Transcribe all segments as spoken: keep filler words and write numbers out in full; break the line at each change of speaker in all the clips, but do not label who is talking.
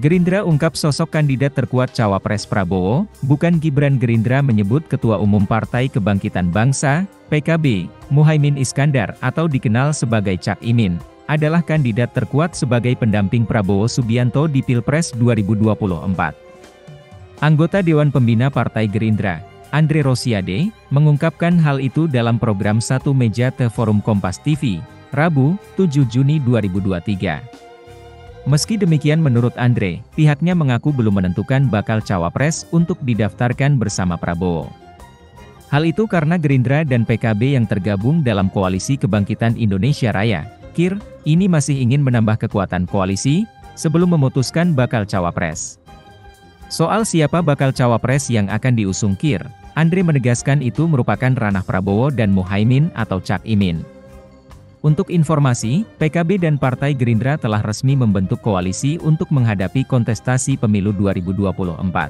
Gerindra ungkap sosok kandidat terkuat Cawapres Prabowo, bukan Gibran. Gerindra menyebut Ketua Umum Partai Kebangkitan Bangsa, P K B, Muhaimin Iskandar atau dikenal sebagai Cak Imin, adalah kandidat terkuat sebagai pendamping Prabowo Subianto di Pilpres dua ribu dua puluh empat. Anggota Dewan Pembina Partai Gerindra, Andre Rosiade, mengungkapkan hal itu dalam program Satu Meja The Forum Kompas T V, Rabu, tujuh Juni dua ribu dua puluh tiga. Meski demikian menurut Andre, pihaknya mengaku belum menentukan bakal cawapres untuk didaftarkan bersama Prabowo. Hal itu karena Gerindra dan P K B yang tergabung dalam Koalisi Kebangkitan Indonesia Raya, K I R, ini masih ingin menambah kekuatan koalisi, sebelum memutuskan bakal cawapres. Soal siapa bakal cawapres yang akan diusung K I R, Andre menegaskan itu merupakan ranah Prabowo dan Muhaimin atau Cak Imin. Untuk informasi, P K B dan Partai Gerindra telah resmi membentuk koalisi untuk menghadapi kontestasi pemilu dua ribu dua puluh empat.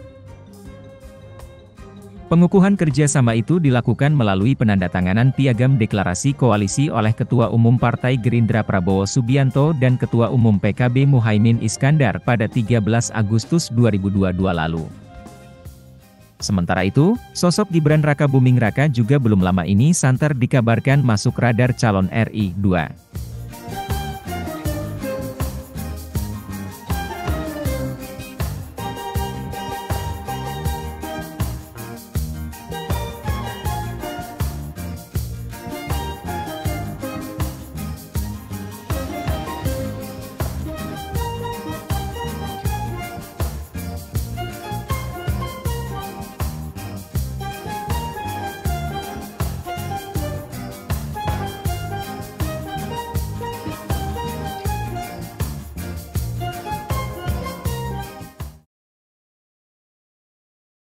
Pengukuhan kerjasama itu dilakukan melalui penandatanganan piagam deklarasi koalisi oleh Ketua Umum Partai Gerindra Prabowo Subianto dan Ketua Umum P K B Muhaimin Iskandar pada tiga belas Agustus dua ribu dua puluh dua lalu. Sementara itu, sosok Gibran Raka Buming Raka juga belum lama ini santer dikabarkan masuk radar calon R I dua.